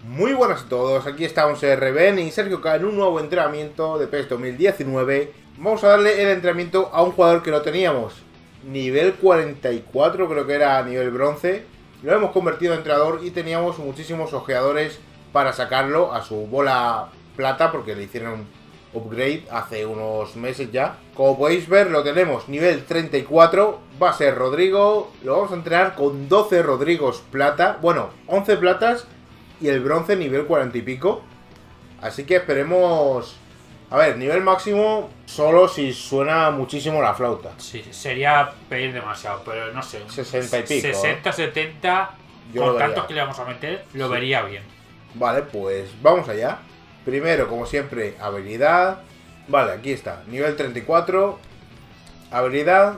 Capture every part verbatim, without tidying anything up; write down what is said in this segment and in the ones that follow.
Muy buenas a todos, aquí estamos R B N y Sergio K en un nuevo entrenamiento de PES dos mil diecinueve. Vamos a darle el entrenamiento a un jugador que lo teníamos nivel cuarenta y cuatro, creo que era nivel bronce. Lo hemos convertido en entrenador y teníamos muchísimos ojeadores para sacarlo a su bola plata, porque le hicieron upgrade hace unos meses ya. Como podéis ver, lo tenemos nivel treinta y cuatro, va a ser Rodrigo. Lo vamos a entrenar con doce Rodrigos plata, bueno, once platas y el bronce nivel cuarenta y pico. Así que esperemos. A ver, nivel máximo solo si suena muchísimo la flauta. Sí, sería pedir demasiado, pero no sé. sesenta y pico. sesenta, setenta, Yo con lo tantos vería. que le vamos a meter, lo Sí. vería bien. Vale, pues vamos allá. Primero, como siempre, habilidad. Vale, aquí está, nivel treinta y cuatro. Habilidad.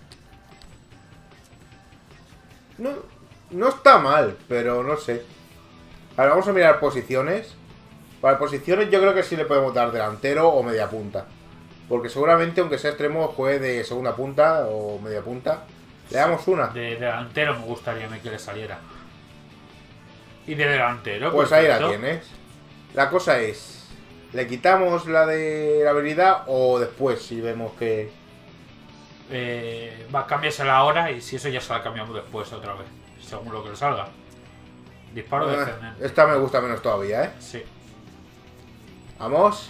No, no está mal, pero no sé. Ahora vamos a mirar posiciones. Para posiciones yo creo que sí le podemos dar delantero o media punta. Porque seguramente, aunque sea extremo, juegue de segunda punta o media punta. Le damos una. De delantero me gustaría a mí que le saliera. Y de delantero, Pues ahí la perfecto. tienes. La cosa es, ¿le quitamos la de la habilidad o después si vemos que... Eh, va, cámbiasela ahora y si eso ya se la cambiamos después otra vez. Según lo que le salga. Disparo Eh, descendente. esta me gusta menos todavía, ¿eh? Sí. Vamos.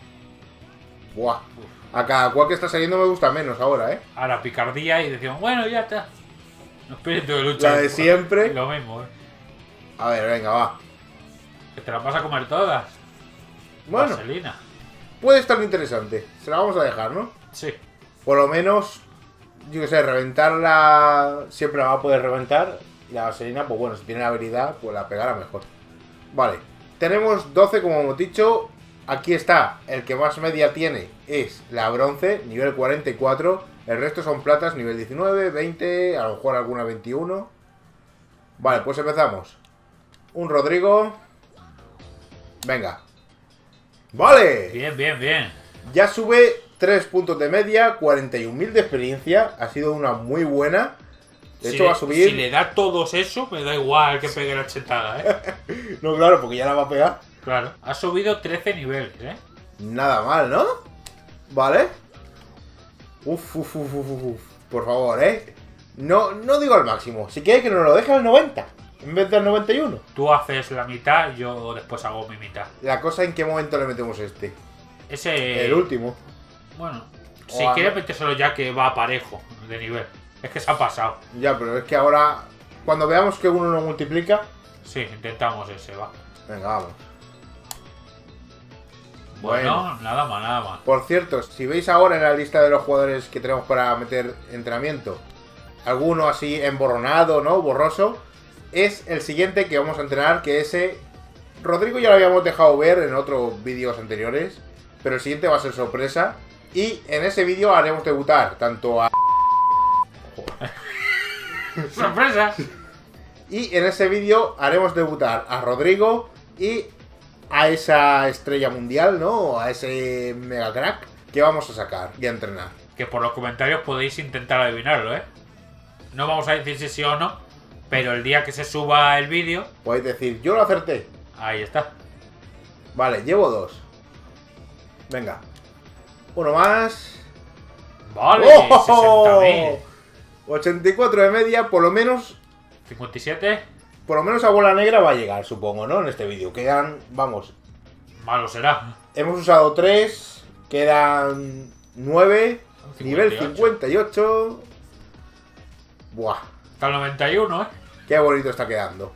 Buah. A cada cual que está saliendo me gusta menos ahora, ¿eh? Ahora picardía y decimos, bueno, ya está. Espíritu de lucha. La de siempre. Lo mismo, eh. A ver, venga, va. Que te las vas a comer todas. Bueno, Vaselina. puede estar interesante. Se la vamos a dejar, ¿no? Sí. Por lo menos, yo que sé, reventarla siempre la va a poder reventar. Y la vaselina, pues bueno, si tiene la habilidad, pues la pegará mejor. Vale, tenemos doce como hemos dicho. Aquí está, el que más media tiene es la bronce, nivel cuarenta y cuatro. El resto son platas, nivel diecinueve, veinte, a lo mejor alguna veintiuno. Vale, pues empezamos. Un Rodrigo. Venga. Vale. Bien, bien, bien. Ya sube tres puntos de media, cuarenta y un mil de experiencia. Ha sido una muy buena. De Si hecho le- va a subir... Si le da todos eso, me da igual que pegue la chetada, ¿eh? No, claro, porque ya la va a pegar. Claro. Ha subido trece niveles, ¿eh? Nada mal, ¿no? Vale. Uf, uf, uf, uf, uf. Por favor, ¿eh? No, no digo al máximo. Si quiere que nos lo deje al noventa, en vez del noventa y uno. Tú haces la mitad, yo después hago mi mitad. La cosa, ¿en qué momento le metemos este? Ese... El último. Bueno, O si a- quieres metérselo ya que va parejo de nivel. Es que se ha pasado. Ya, pero es que ahora, cuando veamos que uno no multiplica... Sí, intentamos ese, va. Venga, vamos. Bueno, Bueno. nada más, nada más. Por cierto, si veis ahora en la lista de los jugadores que tenemos para meter entrenamiento, alguno así emborronado, ¿no? Borroso, es el siguiente que vamos a entrenar, que ese... Rodrigo ya lo habíamos dejado ver en otros vídeos anteriores, pero el siguiente va a ser sorpresa. Y en ese vídeo haremos debutar tanto a... ¡Sorpresa! Y en ese vídeo haremos debutar a Rodrigo y a esa estrella mundial, ¿no? A ese mega crack que vamos a sacar y a entrenar. Que por los comentarios podéis intentar adivinarlo, ¿eh? No vamos a decir si sí o no, pero el día que se suba el vídeo, Podéis decir, yo lo acerté. ahí está. Vale, llevo dos. Venga. Uno más. Vale, ¡Oh! sesenta mil. ochenta y cuatro de media, por lo menos... cincuenta y siete. Por lo menos a bola negra va a llegar, supongo, ¿no? En este vídeo. Quedan, vamos... Malo será. Hemos usado tres. Quedan nueve. Nivel cincuenta y ocho. Buah. Hasta el noventa y uno, ¿eh? Qué bonito está quedando.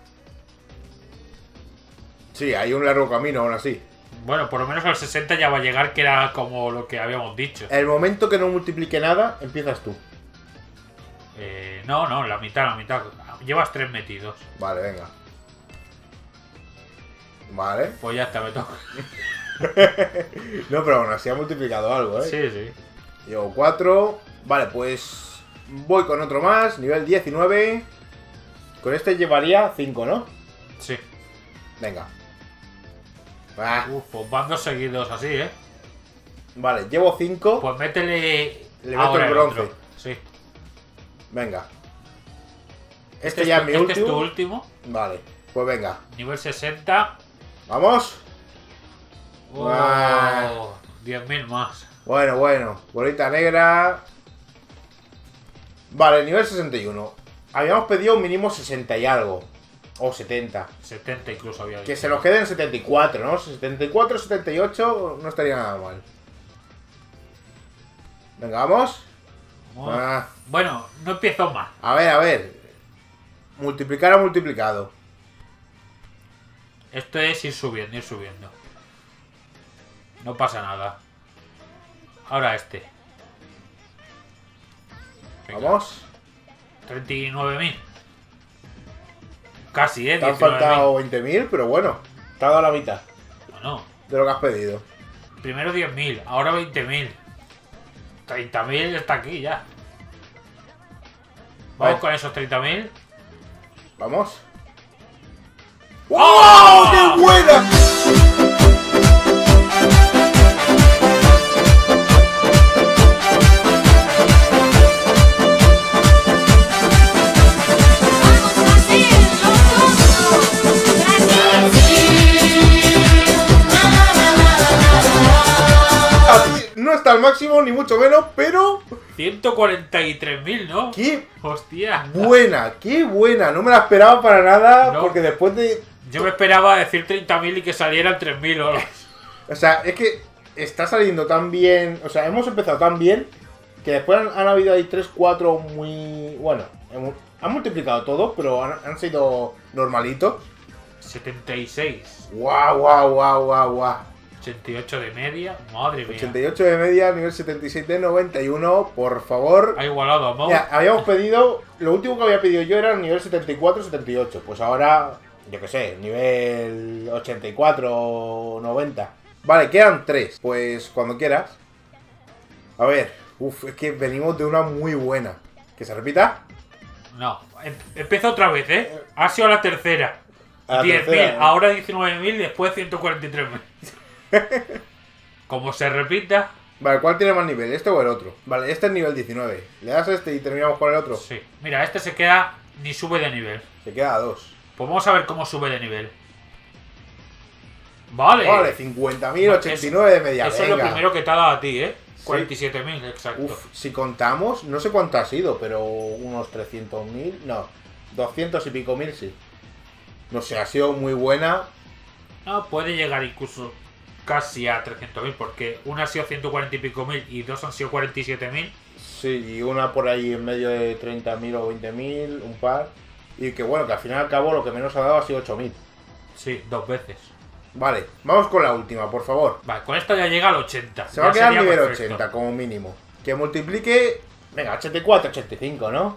Sí, hay un largo camino aún así. Bueno, por lo menos al sesenta ya va a llegar, que era como lo que habíamos dicho. El momento que no multiplique nada, empiezas tú. Eh, no, no, la mitad, la mitad. Llevas tres metidos. Vale, venga. Vale. Pues ya está, me toca. No, pero aún así ha multiplicado algo, ¿eh? Sí, sí. Llevo cuatro. Vale, pues voy con otro más. Nivel diecinueve. Con este llevaría cinco, ¿no? Sí. Venga. Ah, Uf, pues van dos seguidos así, ¿eh? vale, llevo cinco. Pues métele... Le meto ahora el bronce. otro. Sí. Venga. Este, Este ya es tu- mi este es tu último. último. Vale, pues venga. Nivel sesenta. ¡Vamos! Oh, diez mil más. Bueno, bueno. Bolita negra. Vale, nivel sesenta y uno. Habíamos pedido un mínimo sesenta y algo. O setenta. setenta incluso había dicho. Que se nos quede en setenta y cuatro, ¿no? setenta y cuatro, setenta y ocho no estaría nada mal. Venga, vamos. Oh. Ah, Bueno, no empiezo mal. a ver, a ver. Multiplicar a multiplicado. Esto es ir subiendo, ir subiendo. No pasa nada. Ahora este. Venga. Vamos. treinta y nueve mil. Casi, ¿eh? Te han faltado veinte mil, pero bueno. Te ha dado la mitad Bueno, de lo que has pedido. primero diez mil, ahora veinte mil. treinta mil está aquí ya. Vamos Vale. con esos treinta mil. Vamos. ¡Oh! ¡Oh, qué buena! No está al máximo, ni mucho menos, pero... ciento cuarenta y tres mil, ¿no? ¡Qué Hostia. buena! ¡Qué buena! No me la esperaba para nada, No. porque después de... Yo me esperaba decir treinta mil y que salieran tres mil o O sea, es que está saliendo tan bien... O sea, hemos empezado tan bien que después han, han habido ahí tres, cuatro muy... Bueno, hemos- han multiplicado todo, pero han, han sido normalitos. setenta y seis. ¡Guau, guau, guau, guau, guau! ochenta y ocho de media. Madre mía. ochenta y ocho de media, nivel setenta y siete de noventa y uno, por favor. Ha igualado a Mo. Mira, habíamos pedido... Lo último que había pedido yo era el nivel setenta y cuatro, setenta y ocho. Pues ahora, yo qué sé, nivel ochenta y cuatro, noventa. Vale, quedan tres. Pues cuando quieras. A ver, uff, es que venimos de una muy buena. ¿Que se repita? No. Em- Empieza otra vez, ¿eh? Ha sido la tercera. A la diez mil, tercera, ¿eh? ahora diecinueve mil, después ciento cuarenta y tres mil. Como se repita, Vale, ¿cuál tiene más nivel? ¿Este o el otro? Vale, este es nivel diecinueve. ¿Le das a este y terminamos con el otro? sí. Mira, este se queda ni sube de nivel. Se queda a dos. Pues vamos a ver cómo sube de nivel. Vale. Vale, cincuenta mil, ochenta y nueve de media. Eso es lo venga. primero que te ha dado a ti, ¿eh? cuarenta y siete mil, exacto. Uf, si contamos, no sé cuánto ha sido, pero unos trescientos mil, no, doscientos y pico mil sí. No sé, ha sido muy buena. No, puede llegar incluso casi a trescientos mil, porque una ha sido ciento cuarenta y pico mil y dos han sido cuarenta y siete mil. Sí, y una por ahí en medio de treinta mil o veinte mil, un par. Y que bueno, que al fin y al cabo lo que menos ha dado ha sido ocho mil. Sí, dos veces. Vale, vamos con la última, por favor. Vale, con esta ya llega al ochenta. Se va Ya a quedar sería nivel perfecto. ochenta como mínimo. Que multiplique, venga, ochenta y cuatro, ochenta y cinco, ¿no?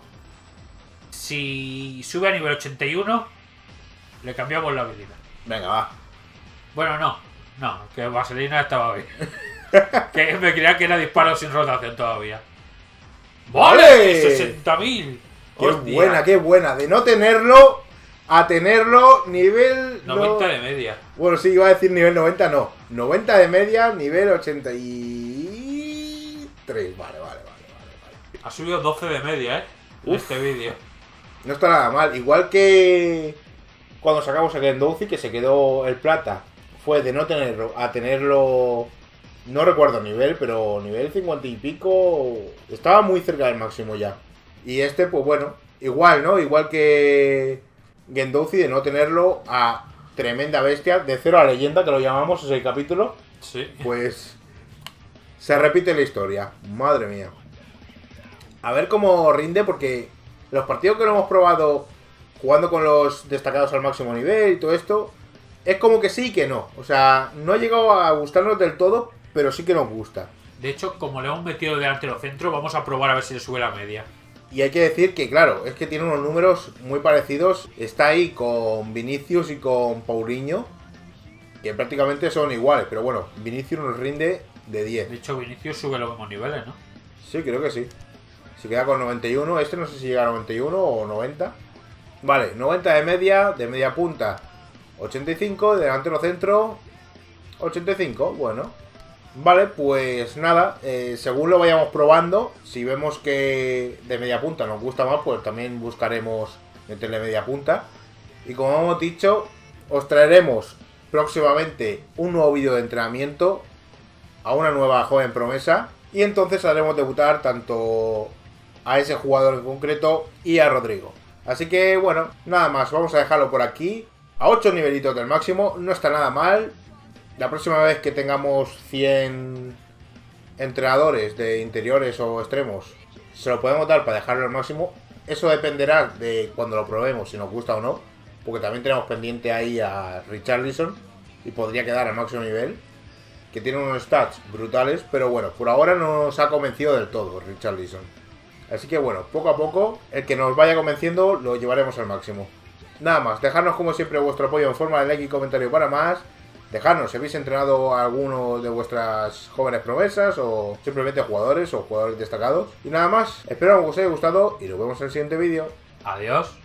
Si sube a nivel ochenta y uno, le cambiamos la habilidad. Venga, va. Bueno, no. No, que Vaselina estaba bien. Que me creía que era disparo sin rotación todavía. ¡Vale! ¡Vale! sesenta mil. Qué buena, qué buena. De no tenerlo a tenerlo nivel... no- noventa de media. Bueno, sí, iba a decir nivel noventa, no. noventa de media, nivel ochenta y tres. Vale, vale, vale, vale, vale. Ha subido doce de media, ¿eh? En Uf. este vídeo. No está nada mal. Igual que cuando sacamos el Gendouzi, que se quedó el plata, fue de no tenerlo a tenerlo... No recuerdo nivel, pero nivel cincuenta y pico... Estaba muy cerca del máximo ya. Y este, pues bueno, igual, ¿no? Igual que Gendouzi, de no tenerlo a tremenda bestia, de cero a leyenda, que lo llamamos, ese capítulo. Sí. Pues se repite la historia. Madre mía. A ver cómo rinde, porque los partidos que lo hemos probado jugando con los destacados al máximo nivel y todo esto, es como que sí y que no. O sea, no ha llegado a gustarnos del todo, pero sí que nos gusta. De hecho, como le hemos metido delantero centro, vamos a probar a ver si le sube la media. Y hay que decir que, claro, es que tiene unos números muy parecidos. Está ahí con Vinicius y con Paulinho, que prácticamente son iguales. Pero bueno, Vinicius nos rinde de diez. De hecho, Vinicius sube los mismos niveles, ¿no? Sí, creo que sí. Se queda con noventa y uno. Este no sé si llega a noventa y uno o noventa. Vale, noventa de media, de media punta ochenta y cinco, de delantero centro ochenta y cinco, bueno. Vale, pues nada, eh, según lo vayamos probando, si vemos que de media punta nos gusta más, pues también buscaremos meterle media punta. Y como hemos dicho, os traeremos próximamente un nuevo vídeo de entrenamiento a una nueva joven promesa. Y entonces haremos debutar tanto a ese jugador en concreto y a Rodrigo. Así que bueno, nada más, vamos a dejarlo por aquí. A ocho nivelitos del máximo, no está nada mal. La próxima vez que tengamos cien entrenadores de interiores o extremos, se lo podemos dar para dejarlo al máximo. Eso dependerá de cuando lo probemos, si nos gusta o no. Porque también tenemos pendiente ahí a Richarlison y podría quedar al máximo nivel, que tiene unos stats brutales, pero bueno, por ahora no nos ha convencido del todo Richarlison. Así que bueno, poco a poco, el que nos vaya convenciendo lo llevaremos al máximo. Nada más, dejadnos como siempre vuestro apoyo en forma de like y comentario para más. Dejadnos si habéis entrenado a alguno de vuestras jóvenes promesas o simplemente jugadores o jugadores destacados. Y nada más, espero que os haya gustado y nos vemos en el siguiente vídeo. Adiós.